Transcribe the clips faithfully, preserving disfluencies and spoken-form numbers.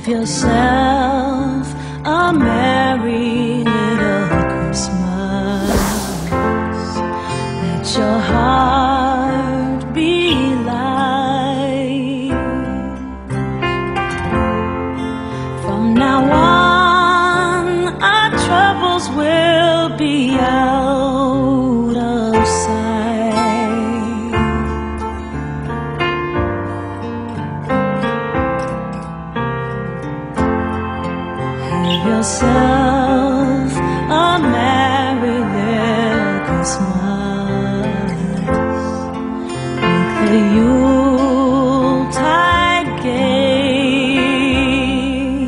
Have yourself a merry little Christmas. Let your heart be light. From now on, our troubles will be out of sight. Have yourself a merry little Christmas. Make the Yuletide gay.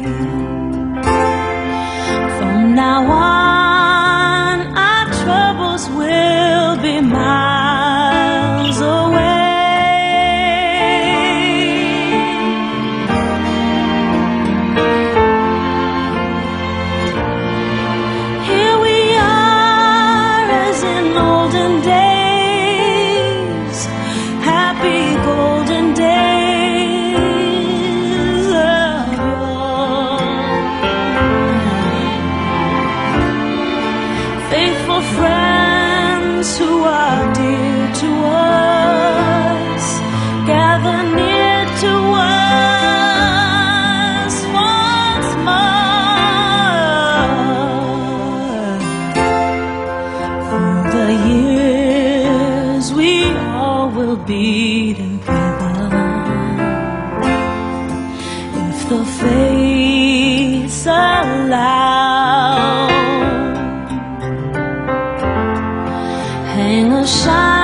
From now on, our troubles will be miles away. Here we are as in olden days, happy golden days of yore. Faithful friends who are dear to us, gather near to us once more. Through the years we all will be together, if the fates allow. Hang a shine